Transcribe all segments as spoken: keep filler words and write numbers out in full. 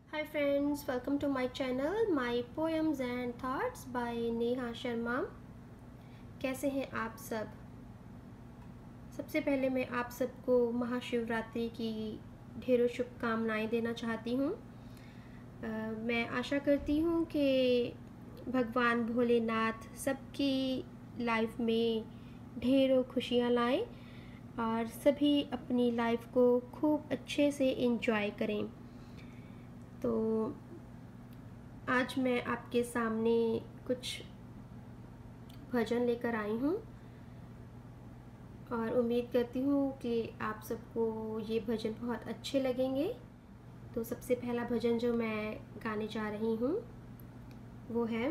Hi friends, welcome to my channel My Poems and Thoughts by Neha Sharma. कैसे हैं आप सब? सबसे पहले मैं आप सबको महाशिवरात्रि की ढेरों शुभकामनाएं देना चाहती हूँ। मैं आशा करती हूँ कि भगवान भोलेनाथ सबकी लाइफ में ढेरों खुशियाँ लाएं और सभी अपनी लाइफ को खूब अच्छे से एंजॉय करें। तो आज मैं आपके सामने कुछ भजन लेकर आई हूँ और उम्मीद करती हूँ कि आप सबको ये भजन बहुत अच्छे लगेंगे। तो सबसे पहला भजन जो मैं गाने जा रही हूँ वो है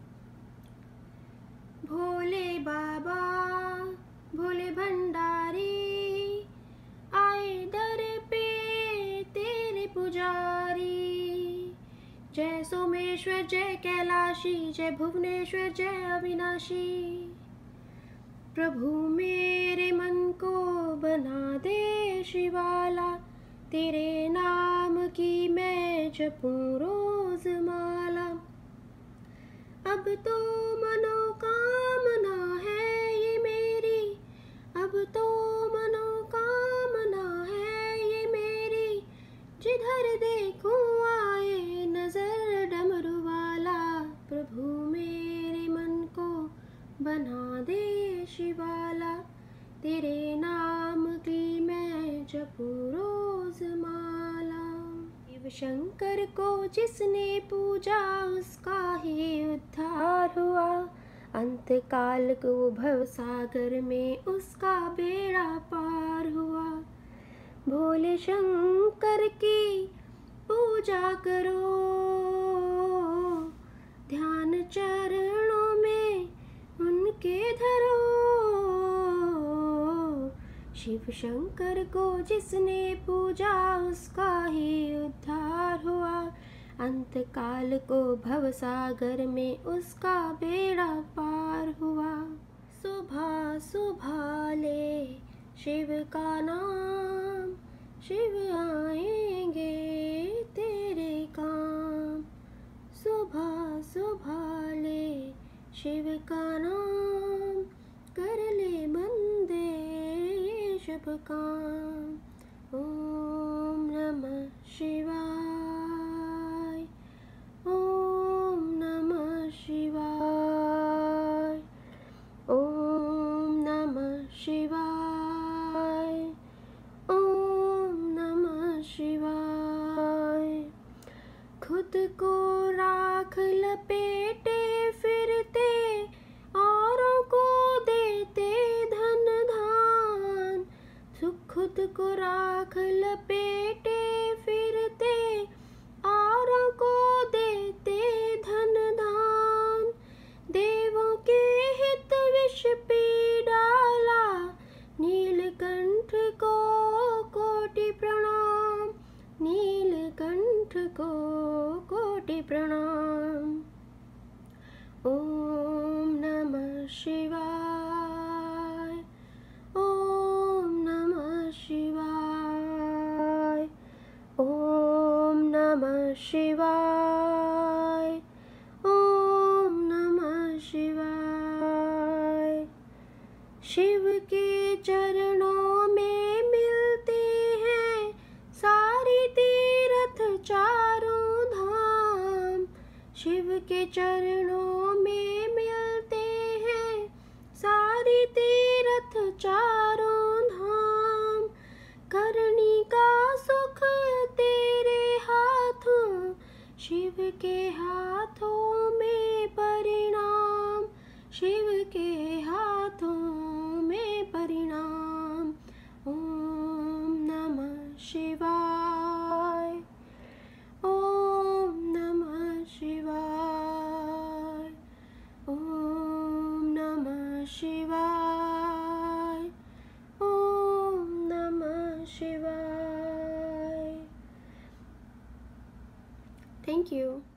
भोले बाबा भोले भंडारी आए दर पे तेरे पुजारी, जय सोमेश्वर जय कैलाशी जय भुवनेश्वर जय अविनाशी। प्रभु मेरे मन को बना दे शिवाला, तेरे नाम की मैं जपूं रोज माला। अब तो मनोकामना है ये मेरी, अब तो मनोकामना है ये मेरी, जिधर देखूं आए नजर डमरू वाला। प्रभु मेरे मन को बना दे शिवाला, तेरे नाम की मैं जपूं रोज माला। शिव शंकर को जिसने पूजा उसका ही उद्धार हुआ, अंत काल को भव सागर में उसका बेड़ा पार हुआ। भोले शंकर की पूजा करो, ध्यान चरणों में उनके धरो। शिव शंकर को जिसने पूजा उसका ही उद्धार हुआ, अंत काल को भव सागर में उसका बेड़ा पार हुआ। सुबह सुबह ले शिव का नाम, शिव आएंगे तेरे काम। सुबह सुबह ले शिव का नाम, कर ले बंदे ये शुभ काम। ओम नमः शिवाय, ओम नमः शिवाय, ओम नमः शिवाय, ओम नमः शिवाय। खुद को राख लपेटे फिरते, औरों को देते धन धान। खुद को राख लपेटे फिरते, औरों को देते धन धान। देवों के हित विष पी डाला, नीलकंठ को कोटि प्रणाम, नीलकंठ को कोटि प्रणाम। ओम नमः शिवाय, ओम नमः शिवाय, ओम नमः शिवाय, ओम नमः शिवाय। शिव के चरणों में मिलते हैं सारी तीर्थ चारों धाम। शिव के चरणों में मिलते हैं सारी तीर्थ चारों धाम। करनी का सुख तेरे हाथों, शिव के हाथों में परिणाम, शिव के हाथों में परिणाम। ओम नमः शिवाय, ओम नमः शिवाय, ओम नमः शिवाय, ओम नमः शिवाय। Thank you.